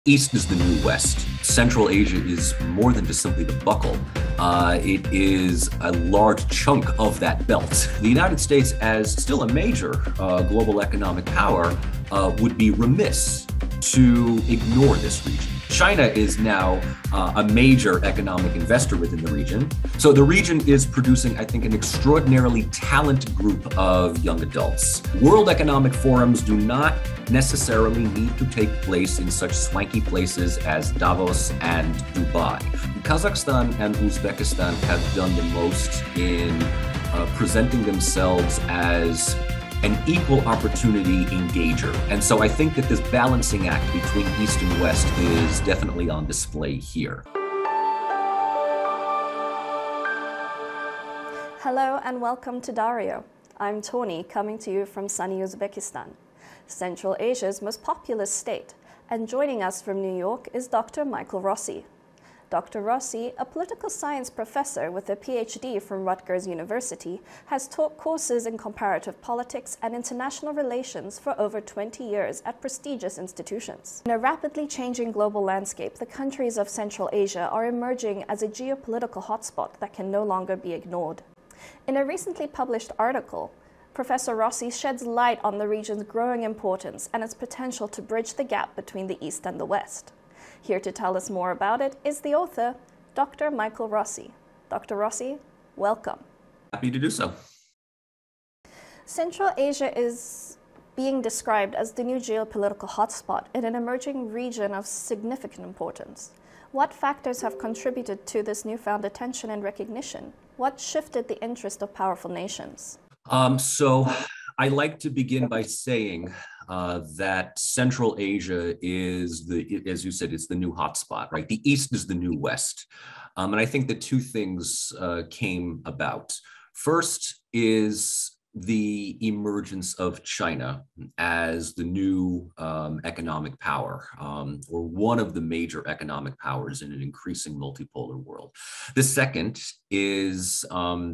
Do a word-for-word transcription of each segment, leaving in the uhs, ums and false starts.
East is the new West. Central Asia is more than just simply the buckle. Uh, it is a large chunk of that belt. The United States, as still a major uh, global economic power, uh, would be remiss to ignore this region. China is now uh, a major economic investor within the region. So the region is producing, I think, an extraordinarily talented group of young adults. World economic forums do not necessarily need to take place in such swanky places as Davos and Dubai. Kazakhstan and Uzbekistan have done the most in uh, presenting themselves as an equal opportunity engager. And so I think that this balancing act between East and West is definitely on display here. Hello and welcome to Dario. I'm Tony, coming to you from sunny Uzbekistan, Central Asia's most populous state. And joining us from New York is Doctor Michael Rossi. Doctor Rossi, a political science professor with a P H D from Rutgers University, has taught courses in comparative politics and international relations for over twenty years at prestigious institutions. In a rapidly changing global landscape, the countries of Central Asia are emerging as a geopolitical hotspot that can no longer be ignored. In a recently published article, Professor Rossi sheds light on the region's growing importance and its potential to bridge the gap between the East and the West. Here to tell us more about it is the author, Doctor Michael Rossi. Doctor Rossi, welcome. Happy to do so. Central Asia is being described as the new geopolitical hotspot in an emerging region of significant importance. What factors have contributed to this newfound attention and recognition? What shifted the interest of powerful nations? Um, so I like to begin by saying uh, that Central Asia is the, as you said, it's the new hotspot, right? The East is the new West. Um, and I think that two things uh, came about. First is the emergence of China as the new um, economic power, um, or one of the major economic powers in an increasing multipolar world. The second is um,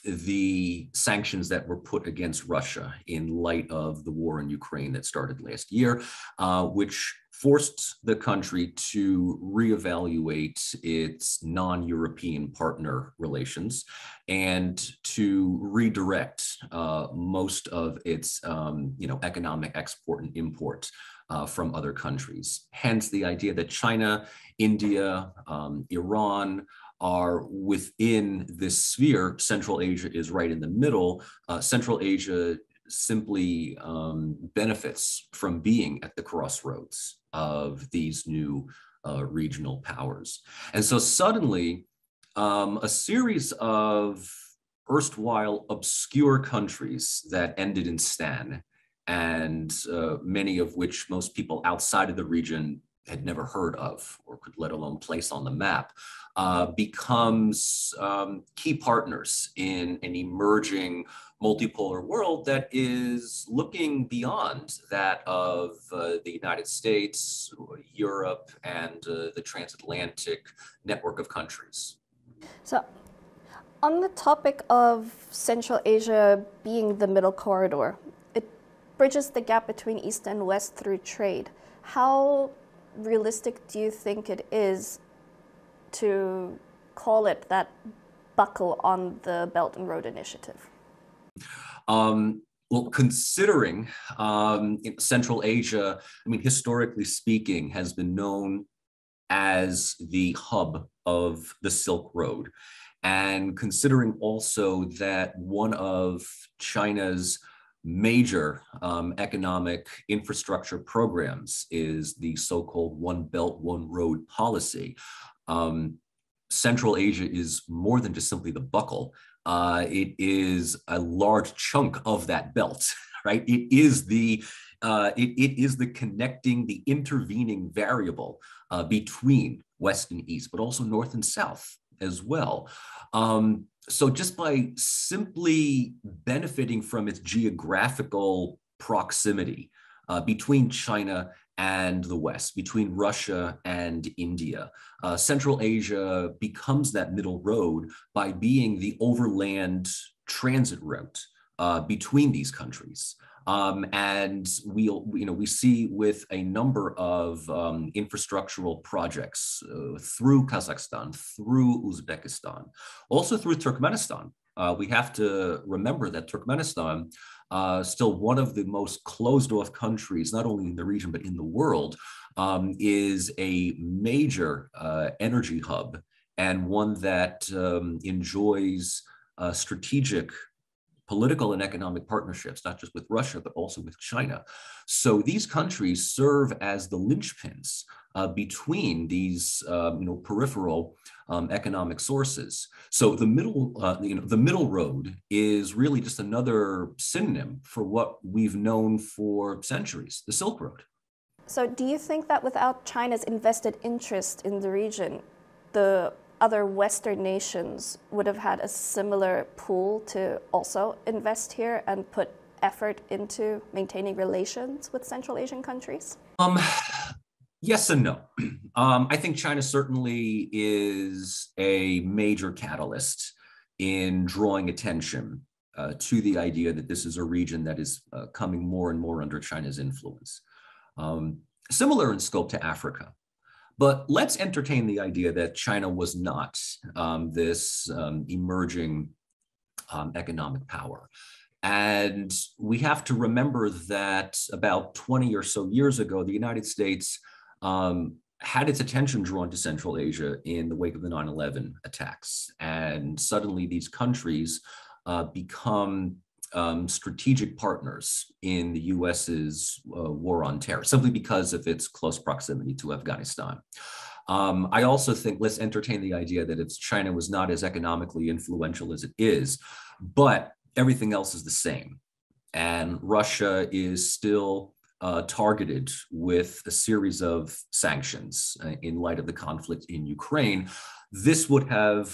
the sanctions that were put against Russia in light of the war in Ukraine that started last year, uh, which forced the country to reevaluate its non-European partner relations and to redirect uh, most of its um, you know, economic export and import uh, from other countries. Hence the idea that China, India, um, Iran, are within this sphere. Central Asia is right in the middle. Uh, Central Asia simply um, benefits from being at the crossroads of these new uh, regional powers. And so suddenly, um, a series of erstwhile obscure countries that ended in Stan, and uh, many of which most people outside of the region had never heard of or could let alone place on the map, uh, becomes um, key partners in an emerging multipolar world that is looking beyond that of uh, the United States, Europe, and uh, the transatlantic network of countries. So, on the topic of Central Asia being the middle corridor, it bridges the gap between East and West through trade. How realistic do you think it is to call it that buckle on the Belt and Road Initiative? Um, well, considering um, Central Asia, I mean, historically speaking, has been known as the hub of the Silk Road. And considering also that one of China's major um, economic infrastructure programs is the so-called One Belt, One Road policy. Um, Central Asia is more than just simply the buckle. Uh, it is a large chunk of that belt, right? It is the uh, it, it is the connecting, the intervening variable uh, between West and East, but also North and South as well. Um, So just by simply benefiting from its geographical proximity uh, between China and the West, between Russia and India, uh, Central Asia becomes that middle road by being the overland transit route uh, between these countries. Um, and we, you know, we see with a number of um, infrastructural projects uh, through Kazakhstan, through Uzbekistan, also through Turkmenistan. Uh, we have to remember that Turkmenistan, uh, still one of the most closed-off countries, not only in the region but in the world, um, is a major uh, energy hub and one that um, enjoys uh, strategic political and economic partnerships, not just with Russia, but also with China. So these countries serve as the linchpins uh, between these, um, you know, peripheral um, economic sources. So the middle, uh, you know, the middle road is really just another synonym for what we've known for centuries, the Silk Road. So do you think that without China's invested interest in the region, the other Western nations would have had a similar pool to also invest here and put effort into maintaining relations with Central Asian countries? Um, yes and no. Um, I think China certainly is a major catalyst in drawing attention uh, to the idea that this is a region that is uh, coming more and more under China's influence. Um, similar in scope to Africa. But let's entertain the idea that China was not um, this um, emerging um, economic power. And we have to remember that about twenty or so years ago, the United States um, had its attention drawn to Central Asia in the wake of the nine eleven attacks. And suddenly these countries uh, become Um, strategic partners in the U S's uh, war on terror, simply because of its close proximity to Afghanistan. Um, I also think let's entertain the idea that if China was not as economically influential as it is, but everything else is the same. And Russia is still uh, targeted with a series of sanctions uh, in light of the conflict in Ukraine. This would have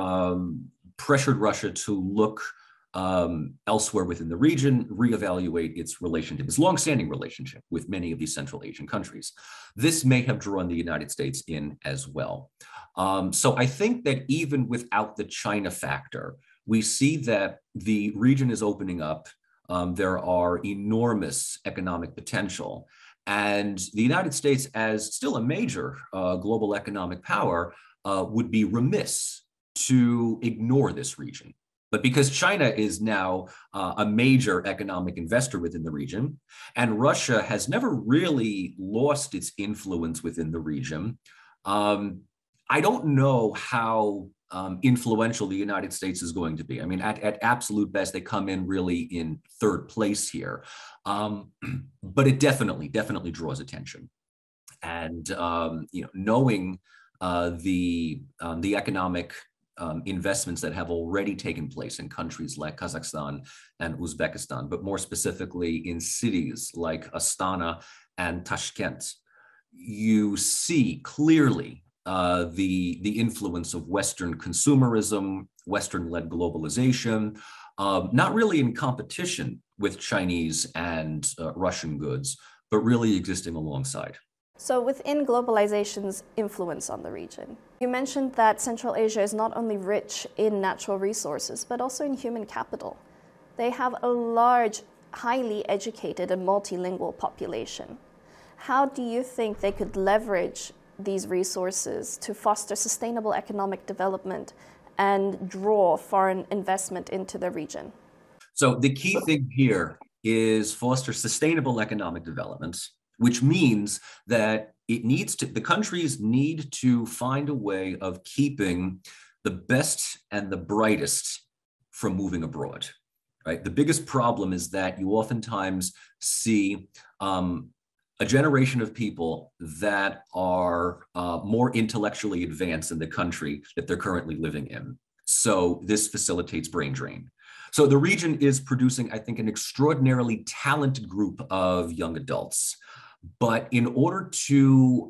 um, pressured Russia to look Um, elsewhere within the region, reevaluate its relationship, its longstanding relationship with many of these Central Asian countries. This may have drawn the United States in as well. Um, so I think that even without the China factor, we see that the region is opening up. Um, there are enormous economic potential. And the United States, as still a major uh, global economic power, uh, would be remiss to ignore this region. But because China is now uh, a major economic investor within the region, and Russia has never really lost its influence within the region, um, I don't know how um, influential the United States is going to be. I mean, at, at absolute best, they come in really in third place here. Um, but it definitely, definitely draws attention. And um, you know, knowing uh, the, um, the economic Um, investments that have already taken place in countries like Kazakhstan and Uzbekistan, but more specifically in cities like Astana and Tashkent, you see clearly uh, the, the influence of Western consumerism, Western-led globalization, uh, not really in competition with Chinese and uh, Russian goods, but really existing alongside. So within globalization's influence on the region, you mentioned that Central Asia is not only rich in natural resources, but also in human capital. They have a large, highly educated and multilingual population. How do you think they could leverage these resources to foster sustainable economic development and draw foreign investment into the region? So the key thing here is foster sustainable economic development, which means that it needs to, the countries need to find a way of keeping the best and the brightest from moving abroad, right? The biggest problem is that you oftentimes see um, a generation of people that are uh, more intellectually advanced in the country that they're currently living in. So this facilitates brain drain. So the region is producing, I think, an extraordinarily talented group of young adults. But in order to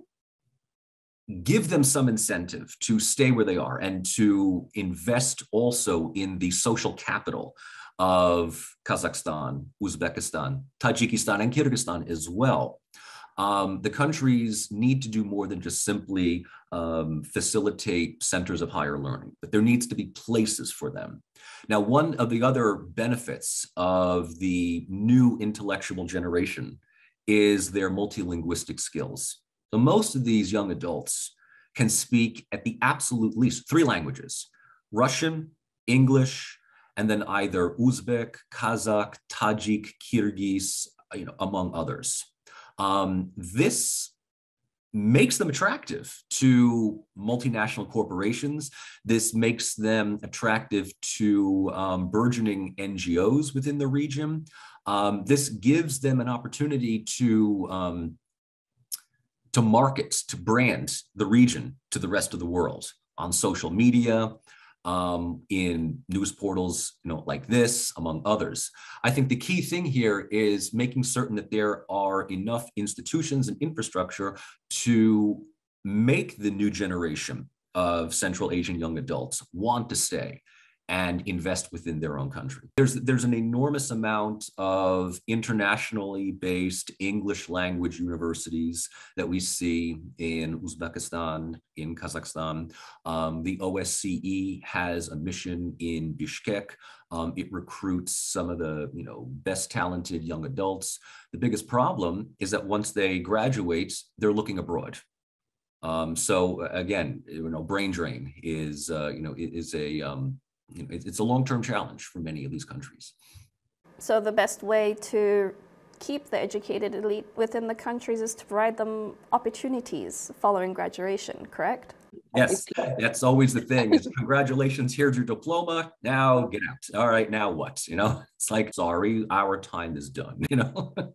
give them some incentive to stay where they are and to invest also in the social capital of Kazakhstan, Uzbekistan, Tajikistan, and Kyrgyzstan as well, Um, the countries need to do more than just simply um, facilitate centers of higher learning, but there needs to be places for them. Now, one of the other benefits of the new intellectual generation is their multilinguistic skills. So most of these young adults can speak at the absolute least three languages: Russian, English, and then either Uzbek, Kazakh, Tajik, Kyrgyz, you know, among others. Um, this makes them attractive to multinational corporations. This makes them attractive to um, burgeoning N G Os within the region. Um, this gives them an opportunity to um, to market, to brand the region to the rest of the world on social media, um, in news portals, you know, like this, among others. I think the key thing here is making certain that there are enough institutions and infrastructure to make the new generation of Central Asian young adults want to stay and invest within their own country. There's, there's an enormous amount of internationally based English language universities that we see in Uzbekistan, in Kazakhstan. Um, the O S C E has a mission in Bishkek. Um, it recruits some of the you know, best talented young adults. The biggest problem is that once they graduate, they're looking abroad. Um, so again, you know, brain drain is, uh, you know, is a, um, You know, it's a long-term challenge for many of these countries. So the best way to keep the educated elite within the countries is to provide them opportunities following graduation, correct? Yes, that's always the thing. Is congratulations, here's your diploma. Now get out. All right, now what? You know, it's like, sorry, our time is done, you know?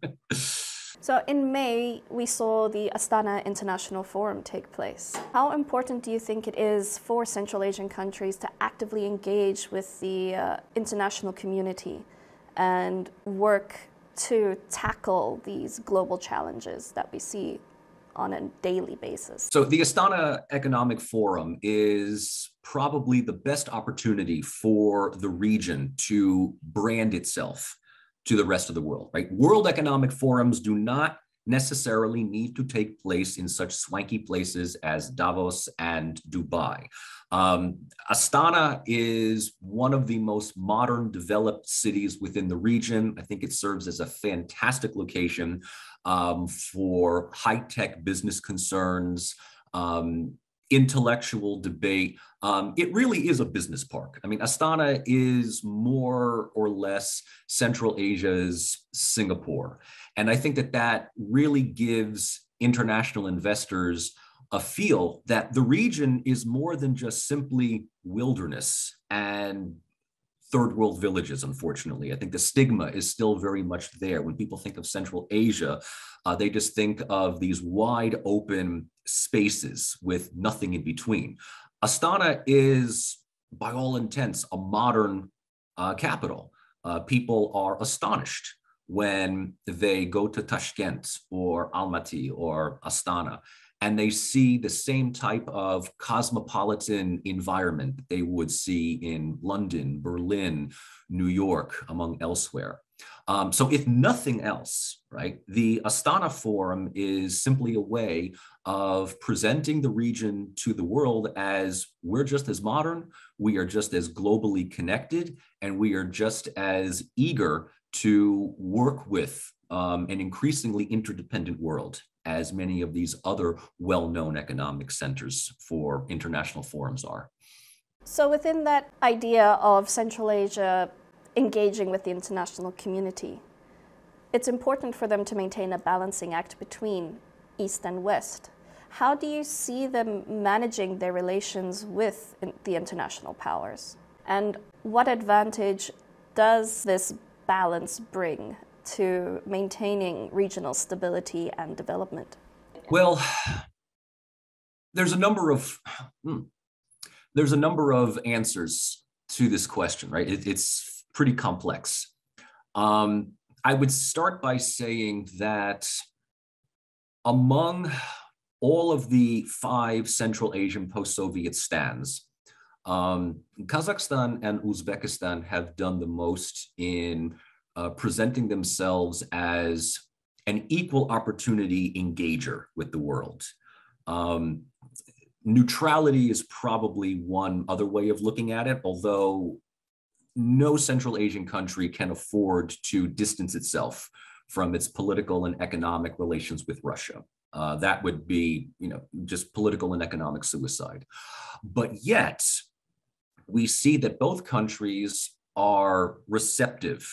So in May, we saw the Astana International Forum take place. How important do you think it is for Central Asian countries to actively engage with the uh, international community and work to tackle these global challenges that we see on a daily basis? So the Astana Economic Forum is probably the best opportunity for the region to brand itself to the rest of the world, right? World Economic Forums do not necessarily need to take place in such swanky places as Davos and Dubai. Um, Astana is one of the most modern, developed cities within the region. I think it serves as a fantastic location um, for high-tech business concerns, um, intellectual debate. Um, it really is a business park. I mean, Astana is more or less Central Asia's Singapore. And I think that that really gives international investors a feel that the region is more than just simply wilderness and third world villages, unfortunately. I think the stigma is still very much there. When people think of Central Asia, uh, they just think of these wide open spaces with nothing in between. Astana is, by all intents, a modern uh, capital. Uh, people are astonished when they go to Tashkent or Almaty or Astana, and they see the same type of cosmopolitan environment that they would see in London, Berlin, New York, among elsewhere. Um, so if nothing else, right, the Astana Forum is simply a way of presenting the region to the world as we're just as modern, we are just as globally connected, and we are just as eager to work with um, an increasingly interdependent world as many of these other well-known economic centers for international forums are. So within that idea of Central Asia engaging with the international community, it's important for them to maintain a balancing act between East and West. How do you see them managing their relations with the international powers? And what advantage does this balance bring to maintaining regional stability and development? Well, there's a number of hmm, there's a number of answers to this question, right? It, it's pretty complex. Um, I would start by saying that among all of the five Central Asian post-Soviet stands, um, Kazakhstan and Uzbekistan have done the most in uh, presenting themselves as an equal opportunity engager with the world. Um, neutrality is probably one other way of looking at it, although no Central Asian country can afford to distance itself from its political and economic relations with Russia. Uh, that would be, you know, just political and economic suicide. But yet, we see that both countries are receptive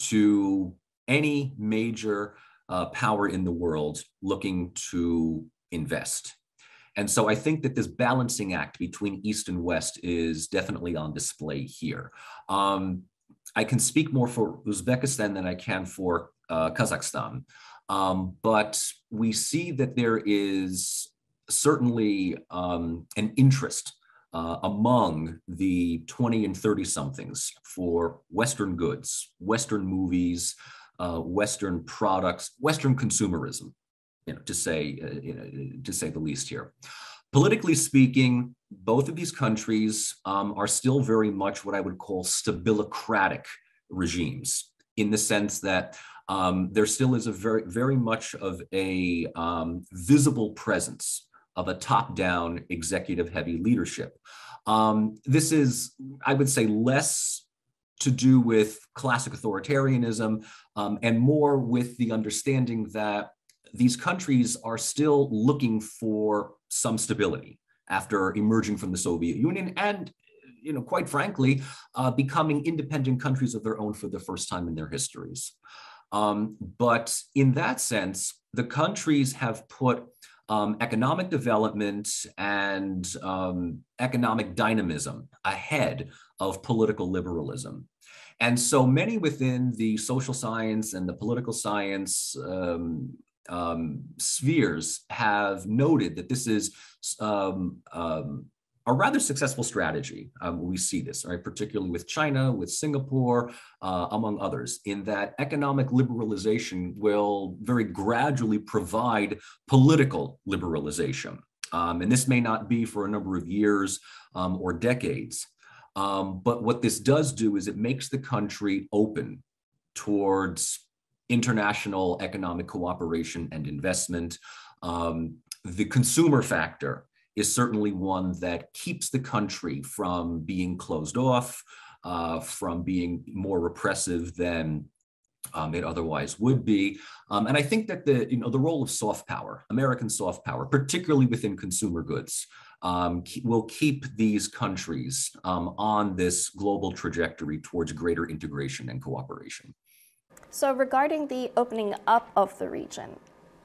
to any major uh, power in the world looking to invest. And so I think that this balancing act between East and West is definitely on display here. Um, I can speak more for Uzbekistan than I can for uh, Kazakhstan. Um, but we see that there is certainly um, an interest uh, among the twenty and thirty somethings for Western goods, Western movies, uh, Western products, Western consumerism. You know, to say, uh, you know, to say the least here. Politically speaking, both of these countries um, are still very much what I would call stabilicratic regimes, in the sense that um, there still is a very, very much of a um, visible presence of a top-down executive-heavy leadership. Um, this is, I would say, less to do with classic authoritarianism um, and more with the understanding that these countries are still looking for some stability after emerging from the Soviet Union and, you know, quite frankly, uh, becoming independent countries of their own for the first time in their histories. Um, but in that sense, the countries have put um, economic development and um, economic dynamism ahead of political liberalism. And so many within the social science and the political science um, Um, spheres have noted that this is um, um, a rather successful strategy. Um, we see this, right, particularly with China, with Singapore, uh, among others, in that economic liberalization will very gradually provide political liberalization. Um, and this may not be for a number of years um, or decades. Um, but what this does do is it makes the country open towards international economic cooperation and investment. Um, the consumer factor is certainly one that keeps the country from being closed off, uh, from being more repressive than um, it otherwise would be. Um, and I think that the, you know, the role of soft power, American soft power, particularly within consumer goods, um, will keep these countries um, on this global trajectory towards greater integration and cooperation. So regarding the opening up of the region,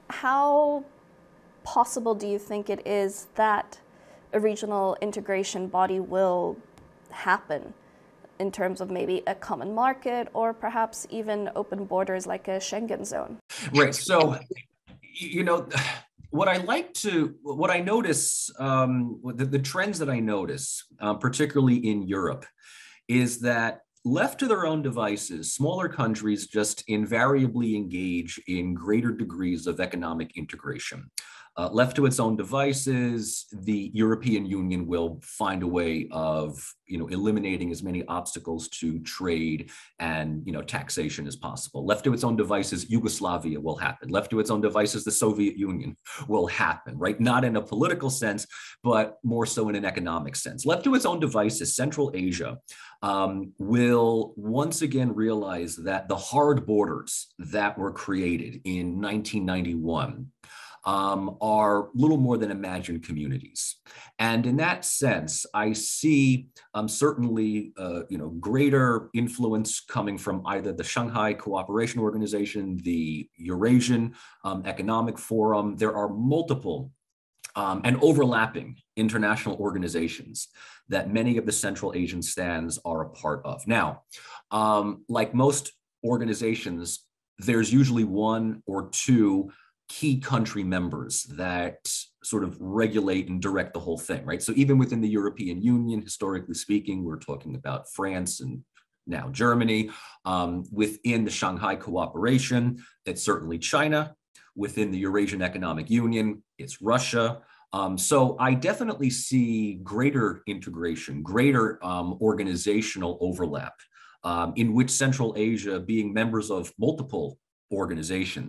how possible do you think it is that a regional integration body will happen in terms of maybe a common market or perhaps even open borders like a Schengen zone? Right. So, you know, what I like to, what I notice, um, the, the trends that I notice, uh, particularly in Europe, is that left to their own devices, smaller countries just invariably engage in greater degrees of economic integration. Uh, left to its own devices, the European Union will find a way of, you know, eliminating as many obstacles to trade and, you know, taxation as possible. Left to its own devices, Yugoslavia will happen. Left to its own devices, the Soviet Union will happen, right? Not in a political sense, but more so in an economic sense. Left to its own devices, Central Asia um, will once again realize that the hard borders that were created in nineteen ninety-one Um, are little more than imagined communities. And in that sense, I see um, certainly uh, you know, greater influence coming from either the Shanghai Cooperation Organization, the Eurasian um, Economic Forum. There are multiple um, and overlapping international organizations that many of the Central Asian stands are a part of. Now, um, like most organizations, there's usually one or two key country members that sort of regulate and direct the whole thing, right? So even within the European Union, historically speaking, we're talking about France and now Germany. Um, within the Shanghai Cooperation, it's certainly China. Within the Eurasian Economic Union, it's Russia. Um, so I definitely see greater integration, greater um, organizational overlap um, in which Central Asia, being members of multiple organizations,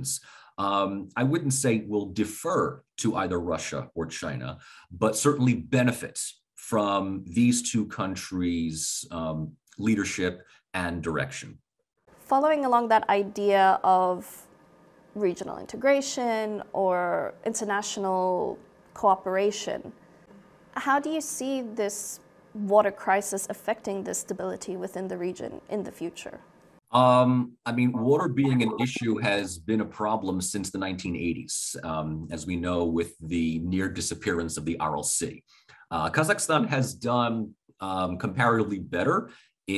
um, I wouldn't say will defer to either Russia or China, but certainly benefits from these two countries' um, leadership and direction. Following along that idea of regional integration or international cooperation, how do you see this water crisis affecting the stability within the region in the future? Um, I mean, water being an issue has been a problem since the nineteen eighties, um, as we know, with the near disappearance of the Aral Sea. Uh, Kazakhstan has done um, comparatively better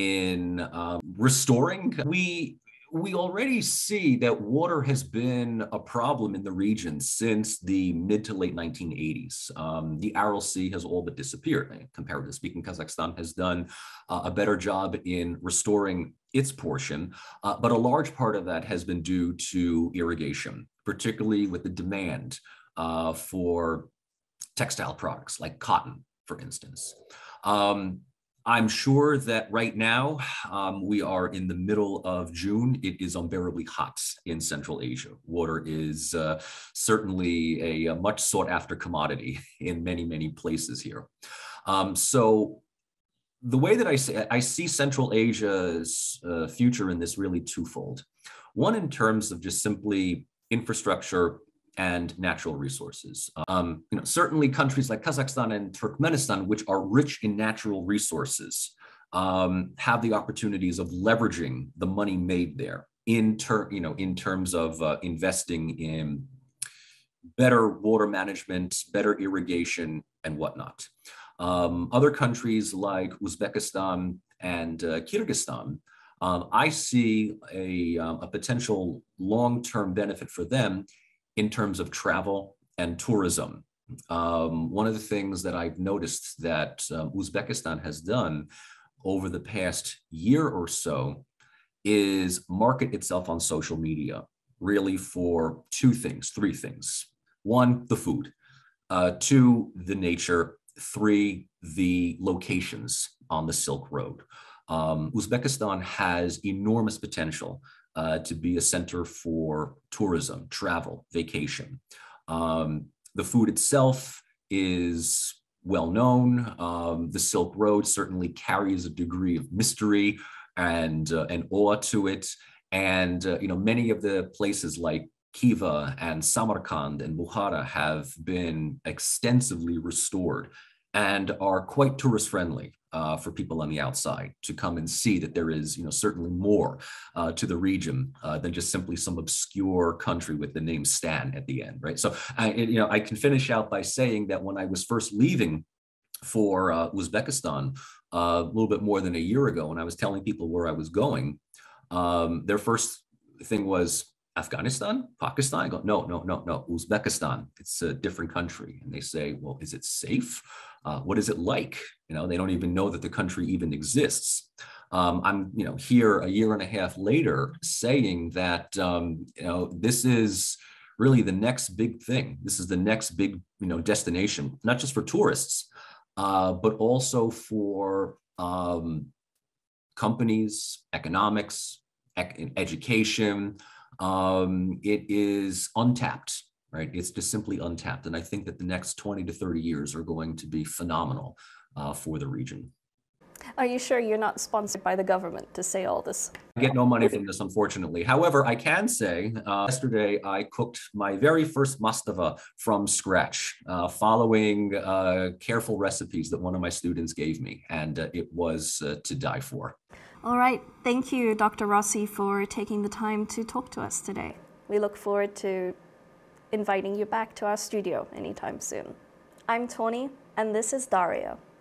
in um, restoring. We we already see that water has been a problem in the region since the mid to late nineteen eighties. Um, the Aral Sea has all but disappeared. Comparatively speaking, Kazakhstan has done uh, a better job in restoring its portion, uh, but a large part of that has been due to irrigation, particularly with the demand uh, for textile products like cotton, for instance. Um, I'm sure that right now um, we are in the middle of June. It is unbearably hot in Central Asia. Water is uh, certainly a, a much sought after commodity in many, many places here. Um, so the way that I see, I see Central Asia's uh, future in this really twofold. One, in terms of just simply infrastructure and natural resources. Um, you know, certainly countries like Kazakhstan and Turkmenistan, which are rich in natural resources, um, have the opportunities of leveraging the money made there in, ter you know, in terms of uh, investing in better water management, better irrigation, and whatnot. Um, other countries like Uzbekistan and uh, Kyrgyzstan, um, I see a, um, a potential long-term benefit for them in terms of travel and tourism. Um, one of the things that I've noticed that um, Uzbekistan has done over the past year or so is market itself on social media, really for two things, three things. One, the food. Uh, two, the nature. Three, the locations on the Silk Road. Um, Uzbekistan has enormous potential Uh, to be a center for tourism, travel, vacation. Um, the food itself is well known. Um, the Silk Road certainly carries a degree of mystery and uh, and awe to it. And uh, you know, many of the places like Khiva and Samarkand and Bukhara have been extensively restored and are quite tourist friendly uh, for people on the outside to come and see that there is, you know, certainly more uh, to the region uh, than just simply some obscure country with the name Stan at the end, right? So, I, you know, I can finish out by saying that when I was first leaving for uh, Uzbekistan uh, a little bit more than a year ago, when I was telling people where I was going, um, their first thing was, Afghanistan, Pakistan? I go, no, no, no, no, Uzbekistan. It's a different country. And they say, well, is it safe? Uh, what is it like? You know, they don't even know that the country even exists. Um, I'm, you know, here a year and a half later saying that, um, you know, this is really the next big thing. This is the next big, you know, destination, not just for tourists, uh, but also for um, companies, economics, ec education. Um, it is untapped, right? It's just simply untapped. And I think that the next twenty to thirty years are going to be phenomenal uh, for the region. Are you sure you're not sponsored by the government to say all this? I get no money from this, unfortunately. However, I can say uh, yesterday I cooked my very first mastava from scratch, uh, following uh, careful recipes that one of my students gave me, and uh, it was uh, to die for. All right. Thank you, Doctor Rossi, for taking the time to talk to us today. We look forward to inviting you back to our studio anytime soon. I'm Tony, and this is Daria.